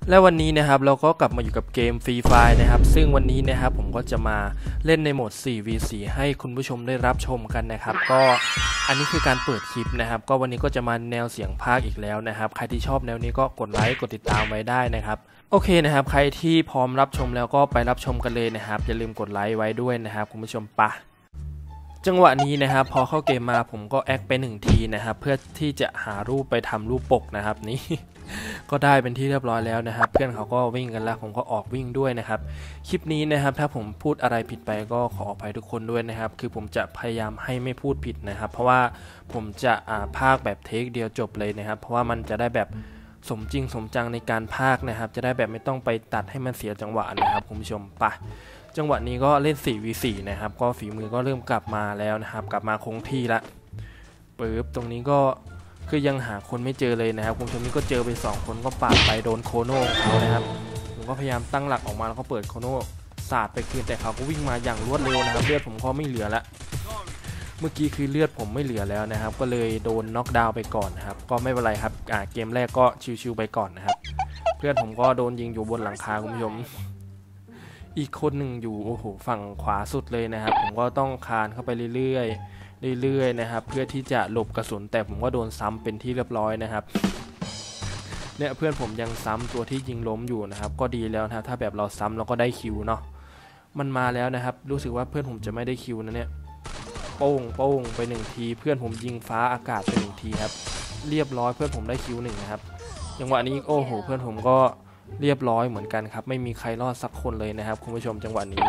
และวันนี้นะครับเราก็กลับมาอยู่กับเกมฟรีไฟร์นะครับซึ่งวันนี้นะครับผมก็จะมาเล่นในโหมด 4v4 ให้คุณผู้ชมได้รับชมกันนะครับก็อันนี้คือการเปิดคลิปนะครับก็วันนี้ก็จะมาแนวเสียงพากย์อีกแล้วนะครับใครที่ชอบแนวนี้ก็กดไลค์กดติดตามไว้ได้นะครับโอเคนะครับใครที่พร้อมรับชมแล้วก็ไปรับชมกันเลยนะครับอย่าลืมกดไลค์ไว้ด้วยนะครับคุณผู้ชมปะจังหวะนี้นะครับพอเข้าเกมมาผมก็แอคไป1ทีนะครับเพื่อที่จะหารูปไปทำรูปปกนะครับนี่ก็ได้เป็นที่เรียบร้อยแล้วนะครับเพื่อนเขาก็วิ่งกันแล้วผมก็ออกวิ่งด้วยนะครับคลิปนี้นะครับถ้าผมพูดอะไรผิดไปก็ขออภัยทุกคนด้วยนะครับคือผมจะพยายามให้ไม่พูดผิดนะครับเพราะว่าผมจะพากย์แบบเทคเดียวจบเลยนะครับเพราะว่ามันจะได้แบบสมจริงสมจังในการพากย์นะครับจะได้แบบไม่ต้องไปตัดให้มันเสียจังหวะนะครับคุณผู้ชมปะจังหวะนี้ก็เล่น 4v4 นะครับก็ฝีมือก็เริ่มกลับมาแล้วนะครับกลับมาคงที่ละปึ๊บตรงนี้ก็คือยังหาคนไม่เจอเลยนะครับคุณผู้ชมนี่ก็เจอไป2คนก็ปาดไปโดนโคโน่ของเขานะครับผมก็พยายามตั้งหลักออกมาแล้วก็เปิดโคโน่สาดไปคืนแต่เขาก็วิ่งมาอย่างรวดเร็วนะครับเลือดผมก็ไม่เหลือละเมื่อกี้คือเลือดผมไม่เหลือแล้วนะครับก็เลยโดนน็อกดาวน์ไปก่อนนะครับก็ไม่เป็นไรครับเกมแรกก็ชิวๆไปก่อนนะครับเพื่อนผมก็โดนยิงอยู่บนหลังคาคุณผู้ชมอีกคนหนึ่งอยู่โอ้โหฝั่งขวาสุดเลยนะครับผมก็ต้องคานเข้าไปเรื่อยๆนะครับเพื่อที่จะหลบกระสุนแต่ผมก็โดนซ้ำเป็นที่เรียบร้อยนะครับเนี่ยเพื่อนผมยังซ้ำตัวที่ยิงล้มอยู่นะครับก็ดีแล้วนะถ้าแบบเราซ้ำเราก็ได้คิวเนาะมันมาแล้วนะครับรู้สึกว่าเพื่อนผมจะไม่ได้คิวนะเนี่ยโป้งไป1ทีเพื่อนผมยิงฟ้าอากาศไป1ทีครับเรียบร้อยเพื่อนผมได้คิว1นะครับจังหวะนี้โอ้โหเพื่อนผมก็เรียบร้อยเหมือนกันครับไม่มีใครรอดสักคนเลยนะครับคุณผู้ชมจังหวะนี้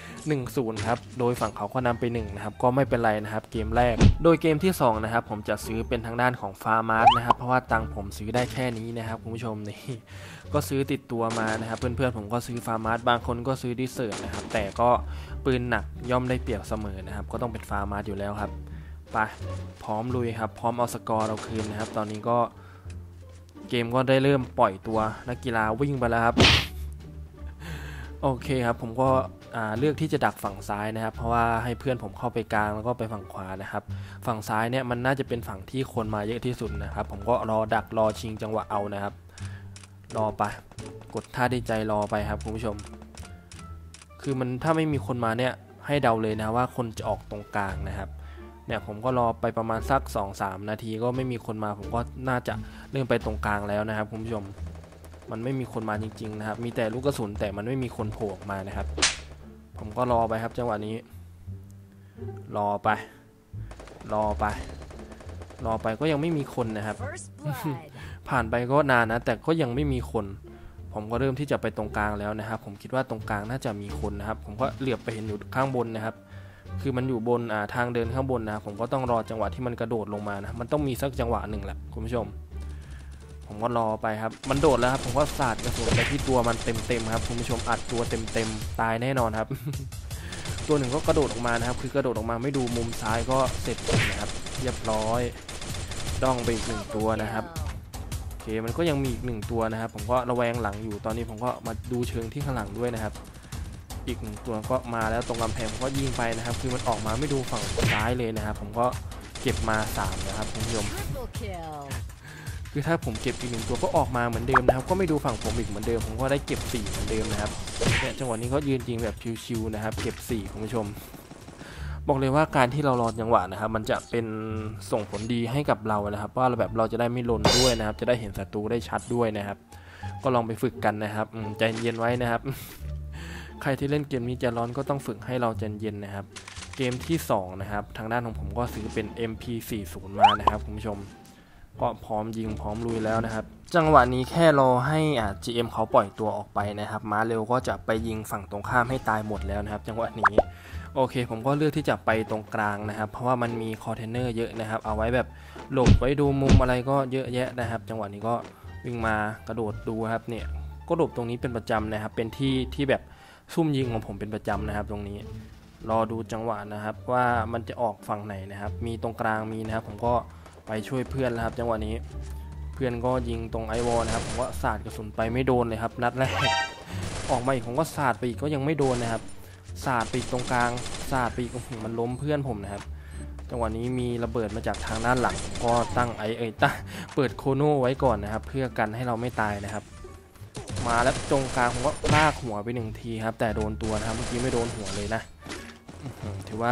1-0 ครับโดยฝั่งเขาก็นำไป1นะครับก็ไม่เป็นไรนะครับเกมแรกโดยเกมที่2นะครับผมจะซื้อเป็นทางด้านของฟาร์มาร์ทนะครับเพราะว่าตังผมซื้อได้แค่นี้นะครับคุณผู้ชมนี่ก็ซื้อติดตัวมานะครับเพื่อนๆผมก็ซื้อฟาร์มาร์ทบางคนก็ซื้อดิเซอร์นะครับแต่ก็ปืนหนักย่อมได้เปรียบเสมอนะครับก็ต้องเป็นฟาร์มาร์ทอยู่แล้วครับไปพร้อมลุยครับพร้อมเอาสกอร์เราคืนนะครับตอนนี้ก็เกมก็ได้เริ่มปล่อยตัวนักกีฬาวิ่งไปแล้วครับโอเคครับผมก็เลือกที่จะดักฝั่งซ้ายนะครับเพราะว่าให้เพื่อนผมเข้าไปกลางแล้วก็ไปฝั่งขวานะครับฝั่งซ้ายเนี่ยมันน่าจะเป็นฝั่งที่คนมาเยอะที่สุดนะครับผมก็รอดักรอชิงจังหวะเอานะครับรอไปกดท่าดีใจรอไปครับคุณผู้ชมคือมันถ้าไม่มีคนมาเนี่ยให้เดาเลยนะว่าคนจะออกตรงกลางนะครับเนี่ยผมก็รอไปประมาณสัก 2-3 นาทีก็ไม่มีคนมาผมก็น่าจะเริ่มไปตรงกลางแล้วนะครับคุณผู้ชมมันไม่มีคนมาจริงๆนะครับมีแต่ลูกกระสุนแต่มันไม่มีคนโผล่ออกมานะครับผมก็รอไปครับจังหวะนี้รอไปก็ยังไม่มีคนนะครับ ผ่านไปก็นานนะแต่ก็ยังไม่มีคนผมก็เริ่มที่จะไปตรงกลางแล้วนะครับผมคิดว่าตรงกลางน่าจะมีคนนะครับผมก็เหลือบไปเห็นอยู่ข้างบนนะครับคือมันอยู่บนทางเดินข้างบนนะครับผมก็ต้องรอจังหวะที่มันกระโดดลงมานะมันต้องมีสักจังหวะหนึ่งแหละคุณผู้ชมผมก็รอไปครับมันโดดแล้วครับผมก็สาดกระสุนไปที่ตัวมันเต็มครับคุณผู้ชมอัดตัวเต็มตายแน่นอนครับ ตัวหนึ่งก็กระโดดออกมานะครับคือกระโดดออกมาไม่ดูมุมซ้ายก็เสร็จนะครับเรียบร้อยด้องไปอีก1ตัวนะครับโอเคมันก็ยังมีอีก1ตัวนะครับผมก็ระแวงหลังอยู่ตอนนี้ผมก็มาดูเชิงที่ข้างหลังด้วยนะครับอีก1ตัวก็มาแล้วตรงกำแพงผมก็ยิงไปนะครับคือมันออกมาไม่ดูฝั่งซ้ายเลยนะครับผมก็เก็บมา3นะครับคุณผู้ชมคือถ้าผมเก็บอีก1ตัวก็ออกมาเหมือนเดิมนะครับก็ไม่ดูฝั่งผมอีกเหมือนเดิมผมก็ได้เก็บ4เหมือนเดิมนะครับเนี่ยจังหวะนี้ก็ยืนยิงแบบชิวๆนะครับเก็บ4คุณผู้ชมบอกเลยว่าการที่เรารอจังหวะนะครับมันจะเป็นส่งผลดีให้กับเรานะครับว่าแบบเราจะได้ไม่หล่นด้วยนะครับจะได้เห็นศัตรูได้ชัดด้วยนะครับก็ลองไปฝึกกันนะครับใจเย็นไว้นะครับใครที่เล่นเกมนี้จะร้อนก็ต้องฝึกให้เราใจเย็นนะครับเกมที่2นะครับทางด้านของผมก็ซื้อเป็น MP40 มานะครับคุณผู้ชมก็พร้อมยิงพร้อมลุยแล้วนะครับจังหวะนี้แค่รอให้GM เขาปล่อยตัวออกไปนะครับม้าเร็วก็จะไปยิงฝั่งตรงข้ามให้ตายหมดแล้วนะครับจังหวะนี้โอเคผมก็เลือกที่จะไปตรงกลางนะครับเพราะว่ามันมีคอนเทนเนอร์เยอะนะครับเอาไว้แบบหลบไว้ดูมุมอะไรก็เยอะแยะนะครับจังหวะนี้ก็วิ่งมากระโดดดูครับเนี่ยก็หลบตรงนี้เป็นประจำนะครับเป็นที่แบบซุ่มยิงของผมเป็นประจำนะครับตรงนี้รอดูจังหวะนะครับว่ามันจะออกฝั่งไหนนะครับมีตรงกลางมีนะครับผมก็ไปช่วยเพื่อนแล้วครับจังหวะนี้เพื่อนก็ยิงตรงไอวอลนะครับผมก็สาดกระสุนไปไม่โดนเลยครับนัดแรกออกมาอีกผมก็สาดไปอีกก็ยังไม่โดนนะครับสาดไปตรงกลางสาดไปอีกมันล้มเพื่อนผมนะครับจังหวะนี้มีระเบิดมาจากทางด้านหลังก็ตั้งเปิดโคโน่ไว้ก่อนนะครับเพื่อกันให้เราไม่ตายนะครับมาแล้วตรงกลางผมก็ลากหัวไป1ทีครับแต่โดนตัวนะครับเมื่อกี้ไม่โดนหัวเลยนะถือว่า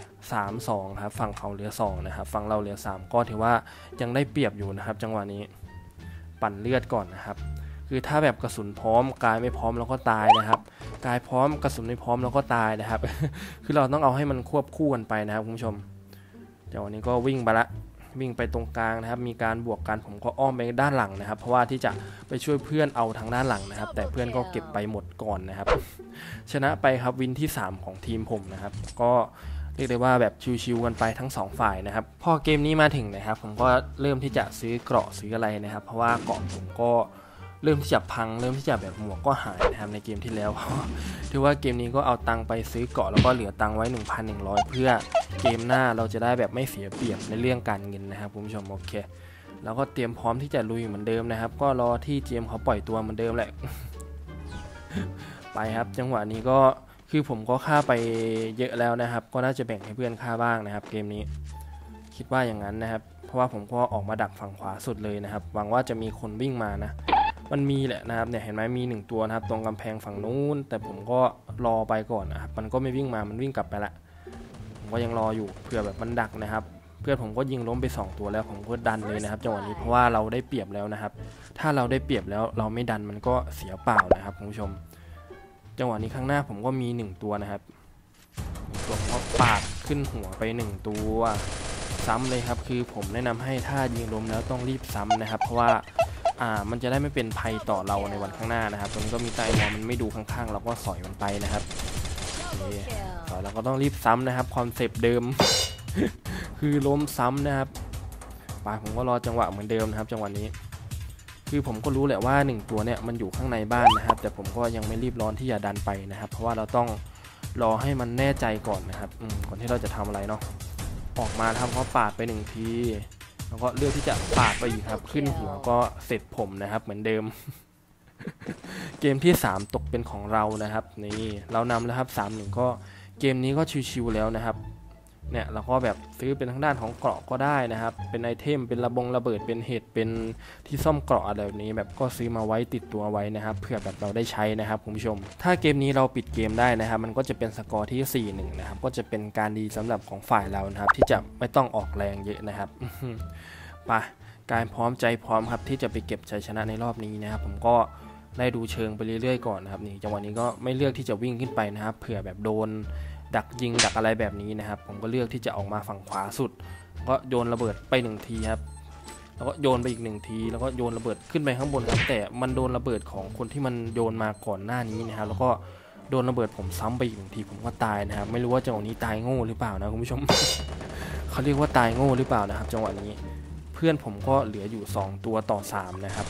3-2ครับฝั่งเขาเหลือ2นะครับฝั่งเราเหลือ3ก็ถือว่ายังได้เปรียบอยู่นะครับจังหวะนี้ปั่นเลือดก่อนนะครับคือถ้าแบบกระสุนพร้อมกายไม่พร้อมแล้วก็ตายนะครับกายพร้อมกระสุนไม่พร้อมแล้วก็ตายนะครับ คือเราต้องเอาให้มันควบคู่กันไปนะครับคุณผู้ชมจังหวะนี้ก็วิ่งไปละวิ่งไปตรงกลางนะครับมีการบวกกันผมก็อ้อมไปด้านหลังนะครับเพราะว่าที่จะไปช่วยเพื่อนเอาทางด้านหลังนะครับแต่เพื่อนก็เก็บไปหมดก่อนนะครับชนะไปครับวินที่3ของทีมผมนะครับก็เรียกได้ว่าแบบชิวๆกันไปทั้ง2ฝ่ายนะครับพอเกมนี้มาถึงนะครับผมก็เริ่มที่จะซื้อเกราะซื้ออะไรนะครับเพราะว่าเกราะผมก็เริ่มที่จะพังเริ่มที่จะแบบหมวกก็หายนะครับในเกมที่แล้ว ถือว่าเกมนี้ก็เอาตังไปซื้อเกราะแล้วก็เหลือตังไว้ 1,100 เพื่อเกมหน้าเราจะได้แบบไม่เสียเปรียบในเรื่องการเงินนะครับคุณผู้ชมโอเคแล้วก็เตรียมพร้อมที่จะลุยเหมือนเดิมนะครับก็รอที่เจมเขาปล่อยตัวเหมือนเดิมแหละ ไปครับจังหวะนี้ก็คือผมก็ฆ่าไปเยอะแล้วนะครับก็น่าจะแบ่งให้เพื่อนฆ่าบ้างนะครับเกมนี้คิดว่าอย่างนั้นนะครับเพราะว่าผมก็ออกมาดักฝั่งขวาสุดเลยนะครับหวังว่าจะมีคนวิ่งมานะมันมีแหละนะครับเนี่ยเห็นไหมมี1ตัวนะครับตรงกำแพงฝั่งนู้นแต่ผมก็รอไปก่อนนะครับมันก็ไม่วิ่งมามันวิ่งกลับไปละผมก็ยังรออยู่เผื่อแบบมันดักนะครับเพื่อนผมก็ยิงล้มไป2ตัวแล้วผมก็ดันเลยนะครับจังหวะนี้เพราะว่าเราได้เปรียบแล้วนะครับถ้าเราได้เปรียบแล้วเราไม่ดันมันก็เสียเปล่านะครับคุณผู้ชมจังหวะนี้ข้างหน้าผมก็มี1ตัวนะครับตัวเขาปาดขึ้นหัวไป1ตัวซ้ำเลยครับคือผมแนะนำให้ถ้ายิงล้มแล้วต้องรีบซ้ำนะครับเพราะว่ามันจะได้ไม่เป็นภัยต่อเราในวันข้างหน้านะครับตรงนี้ก็มีใต้หัวมันไม่ดูข้างๆเราก็สอยมันไปนะครับสอยเราก็ต้องรีบซ้ำนะครับคอนเซปต์เดิม คือล้มซ้ำนะครับผมก็รอจังหวะเหมือนเดิมนะครับจังหวะนี้คือผมก็รู้แหละว่า1ตัวเนี่ยมันอยู่ข้างในบ้านนะครับแต่ผมก็ยังไม่รีบร้อนที่จะดันไปนะครับเพราะว่าเราต้องรอให้มันแน่ใจก่อนนะครับก่อนที่เราจะทำอะไรเนาะออกมาทำเขาปาดไป1ทีแล้วก็เลือกที่จะปาดไปอีกครับขึ้นหัวก็เสร็จผมนะครับเหมือนเดิม เกมที่3ตกเป็นของเรานะครับนี่เรานำแล้วครับ 3-1 ก็เกมนี้ก็ชิวๆแล้วนะครับเนี่ยเราก็แบบซื้อเป็นทางด้านของเกราะก็ได้นะครับเป็นไอเทมเป็นระเบิดเป็นเห็ดเป็นที่ซ่อมเกราะอะไรแบบนี้แบบก็ซื้อมาไว้ติดตัวไว้นะครับเพื่อแบบเราได้ใช้นะครับคุณผู้ชมถ้าเกมนี้เราปิดเกมได้นะครับมันก็จะเป็นสกอร์ที่ 4-1 นะครับก็จะเป็นการดีสำหรับของฝ่ายเรานะครับที่จะไม่ต้องออกแรงเยอะนะครับ ไปการพร้อมใจพร้อมครับที่จะไปเก็บชัยชนะในรอบนี้นะครับผมก็ได้ดูเชิงไปเรื่อยๆก่อนนะครับนี่จังหวะนี้ก็ไม่เลือกที่จะวิ่งขึ้นไปนะครับเผื่อแบบโดนดักยิงดักอะไรแบบนี้นะครับผมก็เลือกที่จะออกมาฝั่งขวาสุดก็โยนระเบิดไป1ทีครับแล้วก็โยนไปอีก1ทีแล้วก็โยนระเบิดขึ้นไปข้างบนครับแต่มันโดนระเบิดของคนที่มันโยนมาก่อนหน้านี้นะครับแล้วก็โดนระเบิดผมซ้ำไปอีก1ทีผมก็ตายนะครับไม่รู้ว่าจังหวะนี้ตายโง่หรือเปล่านะคุณผู้ชม เขาเรียกว่าตายโง่หรือเปล่านะครับจังหวะนี้เพื่อนผมก็เหลืออยู่2ตัวต่อ3นะครับ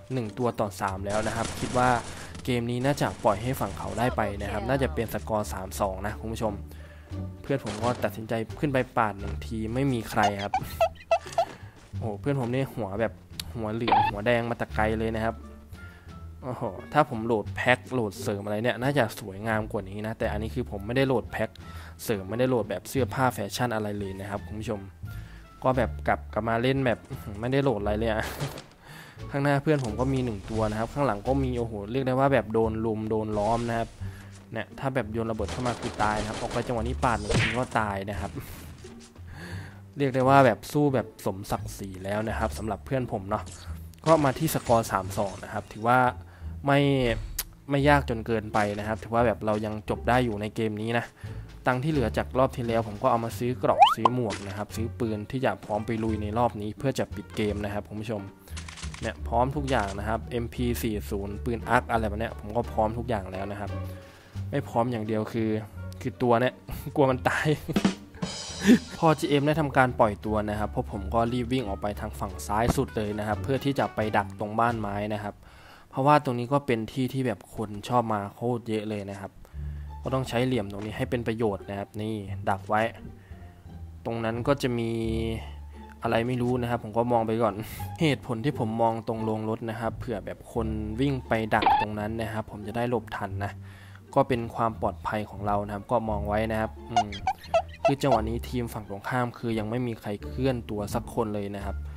1ตัวต่อ3แล้วนะครับคิดว่าเกมนี้น่าจะปล่อยให้ฝั่งเขาได้ไปนะครับน่าจะเป็นสกอร์ 3-2 นะคุณผู้ชมเพื่อนผมก็ตัดสินใจขึ้นไปปาด1ทีไม่มีใครครับโอ้เพื่อนผมนี่หัวแบบหัวเหลืองหัวแดงมาตะไกลเลยนะครับโอ้โหถ้าผมโหลดแพ็คโหลดเสริมอะไรเนี่ยน่าจะสวยงามกว่านี้นะแต่อันนี้คือผมไม่ได้โหลดแพ็คเสริมไม่ได้โหลดแบบเสื้อผ้าแฟชั่นอะไรเลยนะครับคุณผู้ชมก็แบบกลับมาเล่นแบบไม่ได้โหลดอะไรเลยอะข้างหน้าเพื่อนผมก็มี1ตัวนะครับข้างหลังก็มีโอ้โหเรียกได้ว่าแบบโดนลุมโดนล้อมนะครับเนี่ยถ้าแบบโยนระเบิดเข้ามาคือตายนะครับออกไปจังหวะนี้ปาด1ทีก็ตายนะครับ เรียกได้ว่าแบบสู้แบบสมศักดิ์ศรีแล้วนะครับสำหรับเพื่อนผมเนาะก็มาที่สกอร์ 3-2 นะครับถือว่าไม่ยากจนเกินไปนะครับถือว่าแบบเรายังจบได้อยู่ในเกมนี้นะตังค์ที่เหลือจากรอบที่แล้วผมก็เอามาซื้อเกราะซื้อหมวกนะครับซื้อปืนที่จะพร้อมไปลุยในรอบนี้เพื่อจะปิดเกมนะครับคุณผู้ชมเนี่ยพร้อมทุกอย่างนะครับ MP40 ปืนอาร์คอะไรแบบเนี้ยผมก็พร้อมทุกอย่างแล้วนะครับไม่พร้อมอย่างเดียวคือตัวเนี้ย กลัวมันตาย พอ GM ได้ทำการปล่อยตัวนะครับพวกผมก็รีบวิ่งออกไปทางฝั่งซ้ายสุดเลยนะครับเพื่อที่จะไปดักตรงบ้านไม้นะครับเพราะว่าตรงนี้ก็เป็นที่ที่แบบคนชอบมาโคตรเยอะเลยนะครับก็ต้องใช้เหลี่ยมตรงนี้ให้เป็นประโยชน์นะครับนี่ดักไว้ตรงนั้นก็จะมีอะไรไม่รู้นะครับผมก็มองไปก่อน เหตุผลที่ผมมองตรงโรงรถนะครับเผื่อแบบคนวิ่งไปดักตรงนั้นนะครับผมจะได้หลบทันนะก็เป็นความปลอดภัยของเรานะครับก็มองไว้นะครับคือจังหวะนี้ทีมฝั่งตรงข้ามคือยังไม่มีใครเคลื่อนตัวสักคนเลยนะครับ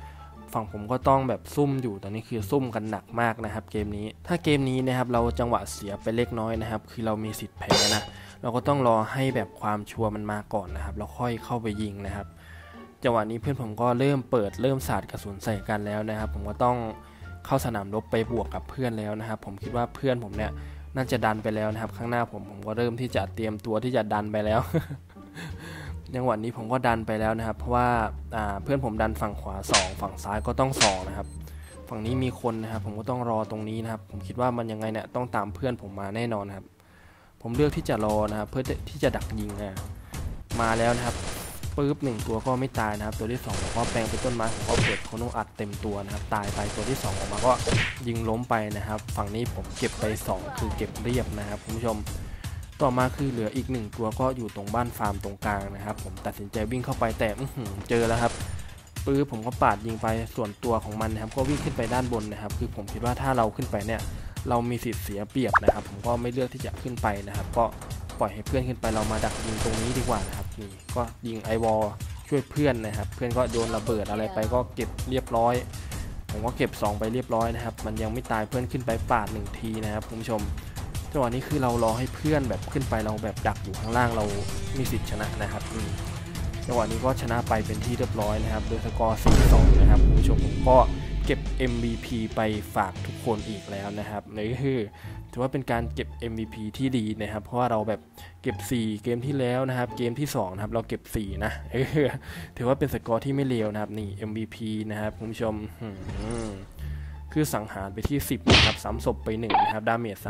ฝั่งผมก็ต้องแบบซุ่มอยู่ตอนนี้คือซุ่มกันหนักมากนะครับเกมนี้ถ้าเกมนี้นะครับเราจังหวะเสียไปเล็กน้อยนะครับคือเรามีสิทธิ์แพ้นะเราก็ต้องรอให้แบบความชัวร์มันมาก่อนนะครับแล้วค่อยเข้าไปยิงนะครับจังหวะนี้เพื่อนผมก็เริ่มสาดกระสุนใส่กันแล้วนะครับผมก็ต้องเข้าสนามรบไปบวกกับเพื่อนแล้วนะครับผมคิดว่าเพื่อนผมเนี่ยน่าจะดันไปแล้วนะครับข้างหน้าผมก็เริ่มที่จะเตรียมตัวที่จะดันไปแล้ว จังหวะนี้ผมก็ดันไปแล้วนะครับเพราะว่าเพื่อนผมดันฝั่งขวา2ฝั่งซ้ายก็ต้อง2นะครับฝั่งนี้มีคนนะครับผมก็ต้องรอตรงนี้นะครับผมคิดว่ามันยังไงเนี่ยต้องตามเพื่อนผมมาแน่นอนครับผมเลือกที่จะรอนะครับเพื่อที่จะดักยิงมาแล้วนะครับปึ๊บ1ตัวก็ไม่ตายนะครับตัวที่2ผมก็แปลงเป็นต้นไม้ผมก็เปิดโคโนอัดเต็มตัวนะครับตายไปตัวที่2ออกมาก็ยิงล้มไปนะครับฝั่งนี้ผมเก็บไป2คือเก็บเรียบนะครับคุณผู้ชมต่อมาคือเหลืออีก1ตัวก็อยู่ตรงบ้านฟาร์มตรงกลางนะครับผมตัดสินใจวิ่งเข้าไปแต่เจอแล้วครับปื้อผมก็ปาดยิงไปส่วนตัวของมันนะครับก็วิ่งขึ้นไปด้านบนนะครับคือผมคิดว่าถ้าเราขึ้นไปเนี่ยเรามีสิทธิ์เสียเปรียบนะครับผมก็ไม่เลือกที่จะขึ้นไปนะครับก็ปล่อยให้เพื่อนขึ้นไปเรามาดักยิงตรงนี้ดีกว่านะครับนี่ก็ยิงไอวอลช่วยเพื่อนนะครับเพื่อนก็โยนระเบิดอะไรไปก็เก็บเรียบร้อยผมก็เก็บ2ไปเรียบร้อยนะครับมันยังไม่ตายเพื่อนขึ้นไปปาด1ทีนะครับคุณผู้ชมจังหวะนี้คือเรารอให้เพื่อนแบบขึ้นไปเราแบบดักอยู่ข้างล่างเรามีสิทธิ์ชนะนะครับจังหวะนี้ก็ชนะไปเป็นที่เรียบร้อยนะครับโดยสกอร์ 4-2 นะครับคุณผู้ชมผมก็เก็บ MVP ไปฝากทุกคนอีกแล้วนะครับนี่คือถือว่าเป็นการเก็บ MVP ที่ดีนะครับเพราะว่าเราแบบเก็บ4เกมที่แล้วนะครับเกมที่2นะครับเราเก็บ4นะถือว่าเป็นสกอร์ที่ไม่เลวนะครับนี่ MVP นะครับคุณผู้ชมคือสังหารไปที่10นะครับซ้ำศพไป1นะครับดาเมจ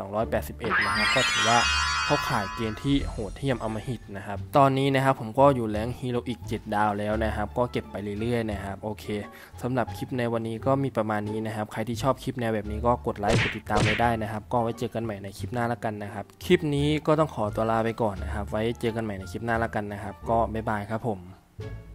3,281 นะครับก็ถือว่าเข้าข่ายเกณฑ์ที่โหดเหี้ยมอำมหิตนะครับตอนนี้นะครับผมก็อยู่แรงฮีโร่อีก7ดาวแล้วนะครับก็เก็บไปเรื่อยๆนะครับโอเคสำหรับคลิปในวันนี้ก็มีประมาณนี้นะครับใครที่ชอบคลิปแนวแบบนี้ก็กดไลค์กดติดตามไว้ได้นะครับก็ไว้เจอกันใหม่ในคลิปหน้าละกันนะครับคลิปนี้ก็ต้องขอตัวลาไปก่อนนะครับไว้เจอกันใหม่ในคลิปหน้าละกันนะครับก็บ๊ายบายครับผม